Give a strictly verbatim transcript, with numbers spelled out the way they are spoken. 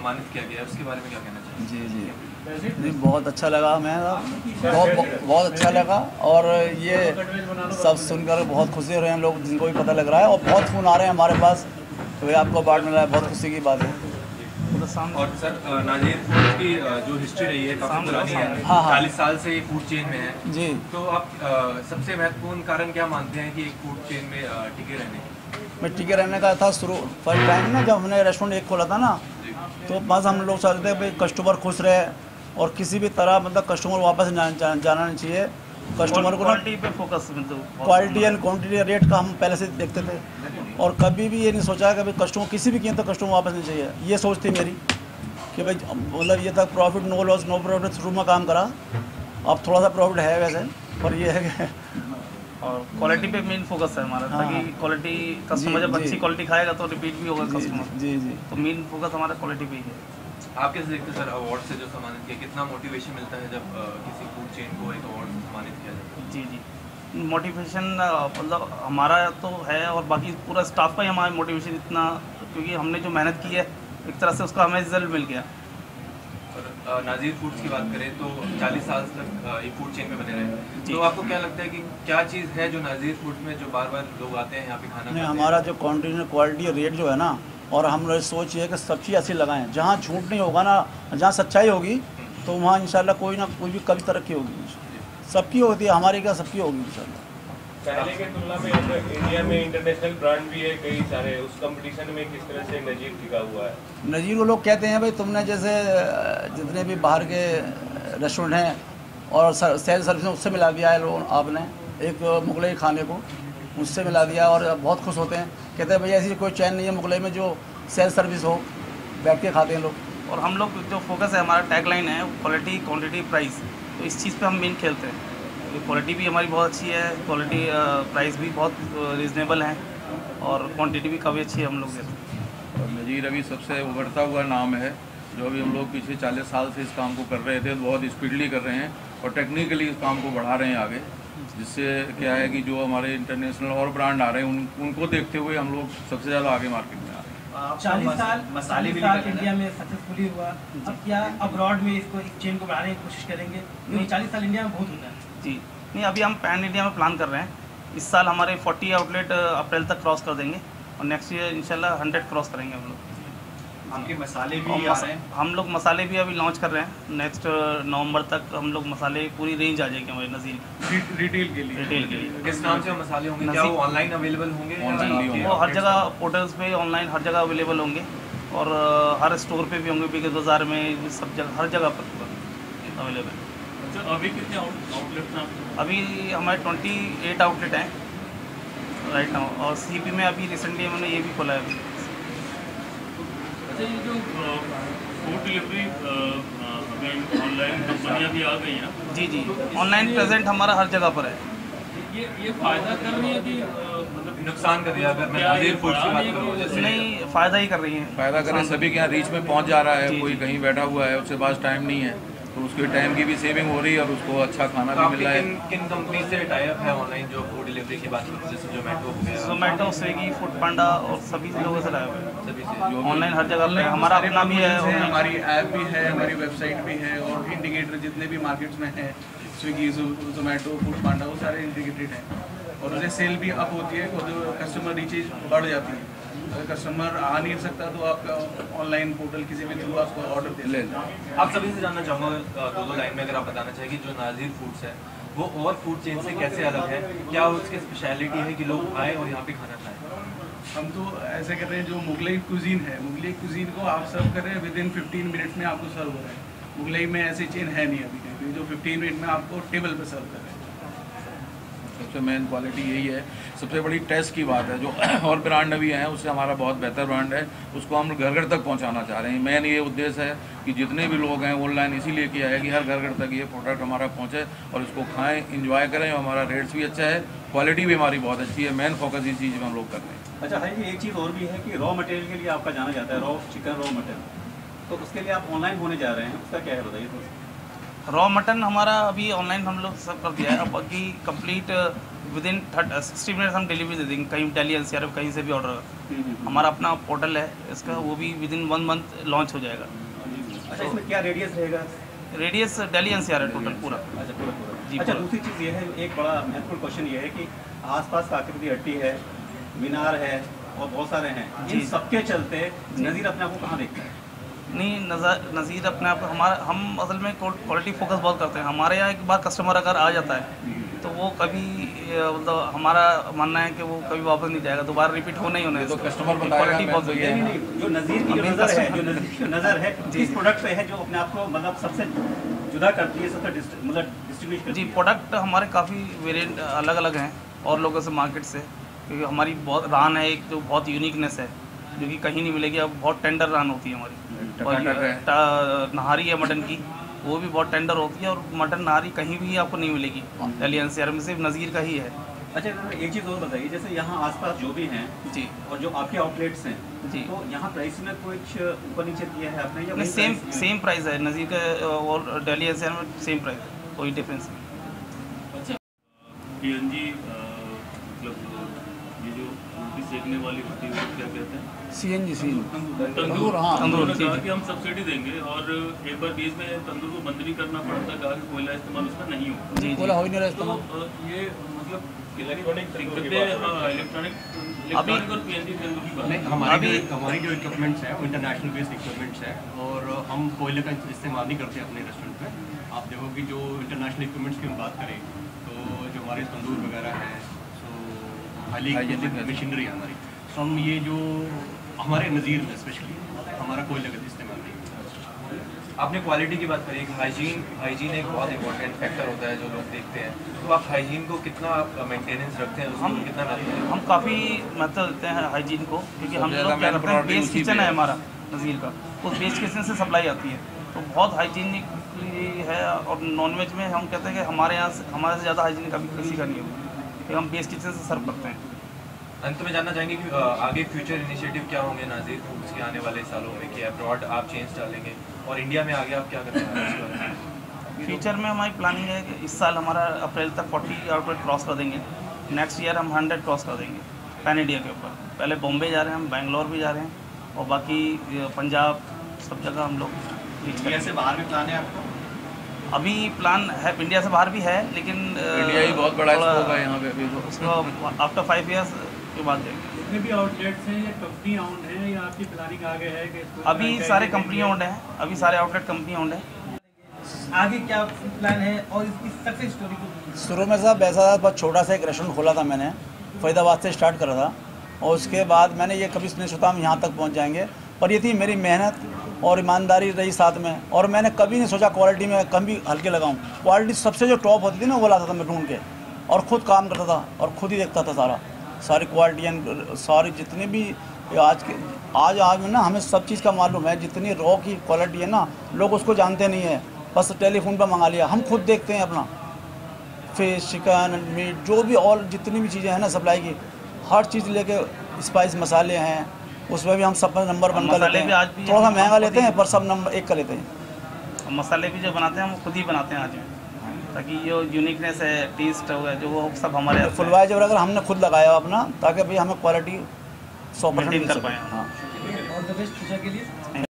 सम्मानित किया गया है, उसके बारे में क्या कहना चाहिए? जी जी जी बहुत अच्छा लगा, मैं बहुत बहुत अच्छा लगा। और ये सब सुनकर बहुत खुशी हो रहे हैं लोग, जिनको भी पता लग रहा है, और बहुत फ़ोन आ रहे हैं हमारे पास तो भाई आपको अवार्ड मिला है, बहुत खुशी की बात है। और सर नाज़ीर फूड्स की जो हिस्ट्री रही है काफ़ी पुरानी है, हाँ हाँ चालीस साल से ये फूड चेन में है जी। तो आप सबसे महत्वपूर्ण कारण क्या मानते हैं कि एक फूड चेन में टिके रहने की? मैं टिके रहने का था शुरू फर्स्ट टाइम ना, जब हमने रेस्टोरेंट एक खोला था ना, तो बस हम लोग चाहते थे भाई कस्टमर खुश रहे, और किसी भी तरह मतलब कस्टमर वापस जा, जा, जाना नहीं चाहिए। कस्टमर को क्वालिटी पे focus, quality and quantity rate का हम पहले से देखते थे, और कभी भी ये नहीं सोचा कि भाई कस्टमर किसी भी कीमत पर कस्टमर वापस नहीं चाहिए। ये सोच थी मेरी कि भाई मतलब ये तक profit no loss no profit शुरू में काम करा, अब थोड़ा सा प्रॉफिट है वैसे, पर ये है कि और क्वालिटी पे मेन फोकस है हमारा, हाँ, ताकि क्वालिटी कस्टमर जब अच्छी क्वालिटी खाएगा तो रिपीट भी होगा जी कस्टमर। जी जी तो मेन फोकस हमारा क्वालिटी पे ही है। आप कैसे देखते हैं सर, अवार्ड से जो सम्मानित किया, कितना मोटिवेशन मिलता है जब आ, किसी फूड चेन को एक अवार्ड से सम्मानित किया जाता है? जी जी मोटिवेशन मतलब हमारा तो है, और बाकी पूरा स्टाफ का ही हमारा मोटिवेशन इतना, क्योंकि हमने जो मेहनत की है एक तरह से उसका हमें रिजल्ट मिल गया। और नाज़ीर फूड्स की बात करें तो चालीस साल तक ये फूड चेन में बने रहे, तो आपको क्या लगता है कि क्या चीज़ है जो नाज़ीर फूड्स में जो बार बार लोग आते हैं यहाँ पे खाना नहीं, हमारा जो क्वांटिटी क्वालिटी रेट जो है ना, और हम लोग सोच ये कि सब चीज़ ऐसी लगाएं जहाँ झूठ नहीं होगा ना, जहाँ सच्चाई होगी तो वहाँ इंशाल्लाह कोई ना कोई भी कभी तरक्की होगी। सबकी होती है, हमारी क्या सबकी होगी इंशाल्लाह। पहले के तुलना में इंडिया में इंटरनेशनल ब्रांड भी है कई सारे, उस कंपटीशन में किस तरह से नज़ीर टिका हुआ है? नज़ीर को लोग कहते हैं भाई तुमने जैसे जितने भी बाहर के रेस्टोरेंट हैं और सेल सर्विस उससे मिला दिया है लोग, आपने एक मुगलई खाने को उससे मिला दिया, और बहुत खुश होते हैं, कहते हैं भैया ऐसी कोई चैन नहीं है मुगलई में जो सेल सर्विस हो, बैठ के खाते हैं लोग। और हम लोग जो फोकस है, हमारा टैगलाइन है क्वालिटी क्वांटिटी प्राइस, तो इस चीज़ पे हम मेन खेलते हैं। क्वालिटी भी हमारी बहुत अच्छी है, क्वालिटी प्राइस भी बहुत रीज़नेबल है, और क्वांटिटी भी काफ़ी अच्छी है हम लोग देते हैं। और नज़ीर अभी सबसे उभरता हुआ नाम है, जो अभी हम लोग पिछले चालीस साल से इस काम को कर रहे थे, तो बहुत स्पीडली कर रहे हैं और टेक्निकली इस काम को बढ़ा रहे हैं आगे, जिससे क्या है कि जो हमारे इंटरनेशनल और ब्रांड आ रहे हैं उन, उनको देखते हुए हम लोग सबसे ज़्यादा आगे मार्केट में आ रहे हैं। चालीस साल मसाले भी इंडिया में सक्सेसफुली हुआ, अब क्या अब्रॉड में इसको एक चेन को बढ़ाने की कोशिश करेंगे? क्योंकि चालीस साल इंडिया में बहुत होता है। जी नहीं, अभी हम पैन इंडिया में प्लान कर रहे हैं। इस साल हमारे चालीस आउटलेट अप्रैल तक क्रॉस कर देंगे, और नेक्स्ट ईयर इंशाल्लाह सौ क्रॉस करेंगे हम लोग। आपके मसाले भी और आ रहे हैं? हम लोग मसाले भी अभी लॉन्च कर रहे हैं, नेक्स्ट नवंबर तक हम लोग मसाले पूरी रेंज आ जाएगी हमारे नज़ीर रिटेल के लिए रिटेल के लिए। किस नाम से वो मसाले होंगे? क्या वो ऑनलाइन अवेलेबल होंगे? ऑनलाइन वो हर जगह पोर्टल्स पे ऑनलाइन हर जगह अवेलेबल होंगे, और हर स्टोर पे भी होंगे, बिग बाज़ार में सब जगह हर जगह पर अवेलेबल। अच्छा, अभी कितने आउटलेट हैं? अभी हमारे अट्ठाईस आउटलेट हैं राइट नाउ, और सीपी में अभी रिसेंटली हमने ये भी खोला है अभी। अच्छा, ये जो फूड डिलीवरी हमें ऑनलाइन कंपनियाँ भी आ गई हैं, जी जी ऑनलाइन प्रेजेंट हमारा हर जगह पर है। ये ये फ़ायदा कर रही है कि मतलब नुकसान कर दिया? अगर मैं नाज़ीर फूड्स की बात करूँ, जैसे नहीं, फ़ायदा ही कर रही है। फ़ायदा करें, सभी के यहाँ रीच में पहुँच जा रहा है, कोई कहीं बैठा हुआ है उसके पास टाइम नहीं है, तो उसके टाइम की भी सेविंग हो रही है और उसको अच्छा खाना भी मिल रहा है। किन किन कंपनी से टाई अप है ऑनलाइन जो फूड डिलीवरी की बात करूँ, जैसे जोमेटो हो गया? जोमेटो, स्विगी, फूड पांडा और सभी लोगों से लाया हुआ है, सभी से ऑनलाइन हर जगह पे हमारा अपना भी है, हमारी ऐप भी है, हमारी वेबसाइट भी है, और इंडिकेटर जितने भी मार्केट्स में हैं, स्विगी, जोमेटो, फूड पांडा, वो सारे इंडिकेटेड हैं, और उससे सेल भी अप होती है, और कस्टमर रीचेज बढ़ जाती है। अगर कस्टमर आ नहीं सकता तो आपका ऑनलाइन पोर्टल किसी भी थ्रू आपको ऑर्डर दे ले। आप सभी से जानना चाहूँगा दो दो लाइन में, अगर आप बताना चाहिए कि जो नाज़ीर फूड्स है वो और फूड चेन से कैसे अलग है, क्या उसकी स्पेशलिटी है कि लोग आए और यहाँ पे खाना खाएं? हम तो ऐसे कर रहे हैं, जो मुगलई कुजीन है, मुगलई कुजीन को आप सर्व कर रहे हैं विद इन फिफ्टीन मिनट्स में आपको सर्व हो रहा है। मुगलई में ऐसी चेन है नहीं अभी तक, जो फिफ्टीन मिनट में आपको टेबल पर सर्व कर रहे हैं। सबसे मेन क्वालिटी यही है, सबसे बड़ी टेस्ट की बात है। जो और ब्रांड अभी हैं उससे हमारा बहुत बेहतर ब्रांड है, उसको हम घर घर तक पहुंचाना चाह रहे हैं। मेन ये उद्देश्य है कि जितने भी लोग हैं ऑनलाइन इसीलिए किया है कि हर घर घर तक ये प्रोडक्ट हमारा पहुंचे और इसको खाएं, इंजॉय करें। हमारा रेट्स भी अच्छा है, क्वालिटी भी हमारी बहुत अच्छी है। मेन फोकस इस चीज़ में हम लोग कर रहे हैं। अच्छा है, एक चीज़ और भी है कि रॉ मटेरियल के लिए आपका जाना जाता है, रॉ चिकन रॉ मटन, तो उसके लिए आप ऑनलाइन होने जा रहे हैं, उसका क्या है बताइए थोड़ा। रॉ मटन हमारा अभी ऑनलाइन हम लोग सब कर दिया है। अब बाकी complete within sixty minutes हम डिलीवरी दे देंगे, कहीं दिल्ली एन सी आर कहीं से भी ऑर्डर। हमारा अपना पोर्टल है इसका, वो भी within one month launch हो जाएगा। अच्छा, इसमें क्या रेडियस रहेगा? Radius Delhi N C R है टोटल पूरा। अच्छा, पूरा पूरा जी। अच्छा, पूरा। दूसरी चीज़ ये है, एक बड़ा महत्वपूर्ण क्वेश्चन ये है कि आसपास काकरती हट्टी है, मीनार है और बहुत सारे हैं, इन सबके चलते नज़ीर अपने आप को कहाँ देखता है? नहीं, नज़र नज़ीर अपने आप को, हमारा हम असल में क्वालिटी फोकस बहुत करते हैं। हमारे यहाँ एक बार कस्टमर अगर आ जाता है तो वो कभी मतलब हमारा मानना है कि वो कभी वापस नहीं जाएगा, दोबारा रिपीट हो नहीं होना है। तो कस्टमर क्वालिटी बहुत नहीं, नहीं, नहीं, जो नज़ीर की जो नज़र है, जो नज़ीर की नज़र है इस प्रोडक्ट पे है, जो अपने आप को मतलब सबसे जुदा करती है, सबसे डिस्ट- मतलब डिस्टिंग्विश करती जी। है। प्रोडक्ट हमारे काफ़ी वेरिएंट अलग अलग हैं और लोगों से, मार्केट से, क्योंकि हमारी बहुत रान है एक जो बहुत यूनिकनेस है जो कि कहीं नहीं मिलेगी। अब बहुत टेंडर रान होती है हमारी, और नहारी है मटन की, वो भी बहुत टेंडर होती है, और मटन नहारी कहीं भी आपको नहीं मिलेगी दिल्ली एन सी आर में, सिर्फ नज़ीर का ही है। अच्छा, एक चीज़ और बताइए, जैसे यहाँ आसपास जो भी हैं जी, और जो आपके आउटलेट्स हैं जी, तो यहाँ प्राइस में कुछ ऊपर नीचे किया है आपने या नहीं, वही सेम प्राइस है? सेम प्राइस है नज़ीर का और दिल्ली एन सी आर में सेम प्राइस है, कोई डिफरेंस नहीं। पी एन जी मतलब ये जो रोटी सेकने वाली होती है वो क्या कहते हैं? सी एन जी सी तंदूर। हाँ, उन्होंने कहा कि हम सब्सिडी देंगे, और एक बार बीच में तंदूर को बंद भी करना पड़ा था, कहा कि कोयला इस्तेमाल उसमें नहीं हो। जी, बोला हो ही नहीं रहा तो इस्तेमाल। अ, ये मतलब इलेक्ट्रॉनिक इलेक्ट्रॉनिक इलेक्ट्रॉनिक और पीएनजी तंदूर की बात नहीं, है। हमारी अभी- जो हमारी जो इक्विपमेंट्स हैं वो इंटरनेशनल बेस्ड इक्विपमेंट्स हैं, और हम कोयले का इस्तेमाल नहीं करते अपने रेस्टोरेंट में। आप देखो कि जो इंटरनेशनल इक्विपमेंट्स की हम बात करें तो जो हमारे तंदूर वगैरह हैं, सो हाईली मशीनरी है हमारी। सो हम ये जो हमारे नज़ीर में स्पेशली हमारा कोयले का इस्तेमाल नहीं। आपने क्वालिटी की बात करी, हाइजीन हाइजीन एक बहुत इंपॉर्टेंट फैक्टर होता है जो लोग देखते हैं, तो आप हाइजीन को कितना मेंटेनेंस रखते हैं, उसको हम कितना रखते हैं? हम काफ़ी महत्व देते हैं हाइजीन को, क्योंकि हम सबसे लोग ज़्यादा क्या main करते हैं, priority बेस उसी किचन पे है है। हमारा नज़ीर का, उस बेस किचन से सप्लाई आती है, तो बहुत हाइजीनिकली है। और नॉनवेज में हम कहते हैं कि हमारे यहाँ से हमारे से ज़्यादा हाइजीन कभी किसी का नहीं होगा, क्योंकि हम बेस किचन से सर्व करते हैं। अंत में जानना चाहेंगे कि अ, आगे फ्यूचर इनिशिएटिव क्या होंगे नाज़ीर फूड्स के आने वाले सालों में, कि अब्रॉड आप चेंज डालेंगे और इंडिया में आगे आप क्या करने वाले हैं उसके बारे में? फ्यूचर में हमारी प्लानिंग है कि इस साल हमारा अप्रैल तक चालीस आउटलेट क्रॉस कर देंगे, नेक्स्ट ईयर हम सौ क्रॉस कर देंगे पैन इंडिया के ऊपर। पहले बॉम्बे जा रहे हैं हम, बेंगलोर भी जा रहे हैं, और बाकी पंजाब सब जगह हम लोग रीच इंडिया करेंगे। से बाहर भी प्लान है आपको? अभी प्लान है, इंडिया से बाहर भी है, लेकिन इंडिया ही बहुत बड़ा थोड़ा स्कोप है यहाँ पे भी। उसको आफ्टर फाइव ईयर्स के बाद देंगे। जितने भी आउटलेट्स हैं ये कंपनी ओन्ड हैं या आपकी प्लानिंग आगे है कि इसको अभी सारे कंपनी ओन्ड हैं, अभी सारे आउटलेट कंपनी ओन्ड हैं। आगे क्या प्लान है और इसकी सक्सेस स्टोरी को? शुरू में साहब ऐसा था, बहुत छोटा सा एक रेस्टोरेंट खोला था मैंने, फरीदाबाद से स्टार्ट करा था, और उसके बाद मैंने ये कभी नहीं सोचा हम यहाँ तक पहुँच जाएंगे, पर ये थी मेरी मेहनत और ईमानदारी रही साथ में, और मैंने कभी नहीं सोचा क्वालिटी में कभी हल्के लगाऊं। क्वालिटी सबसे जो टॉप होती थी ना वो लाता था मैं ढूंढ के, और ख़ुद काम करता था और ख़ुद ही देखता था सारा सारी क्वालिटी, सारी जितनी भी आज के आज आज में ना हमें सब चीज़ का मालूम है। जितनी रॉ की क्वालिटी है ना, लोग उसको जानते नहीं है, बस टेलीफोन पर मंगा लिया। हम खुद देखते हैं अपना फिश, चिकन, मीट, जो भी और जितनी भी चीज़ें हैं ना सप्लाई की, हर चीज़ लेके, स्पाइस मसाले हैं उसमें भी हम सब नंबर वन कर लेते हैं। थोड़ा सा महंगा लेते हैं पर सब नंबर एक कर लेते हैं। मसाले भी जो बनाते हैं हम खुद ही बनाते हैं आज में, ताकि जो यूनिकनेस है, टेस्ट हो गया, जो वो सब हमारे हाथ में है। फुलवाई जब अगर हमने खुद लगाया अपना, ताकि भाई हमें क्वालिटी सौ परसेंट मेंटेन कर पाएँ। हाँ। ऑल द बेस्ट फ्यूचर के लिए।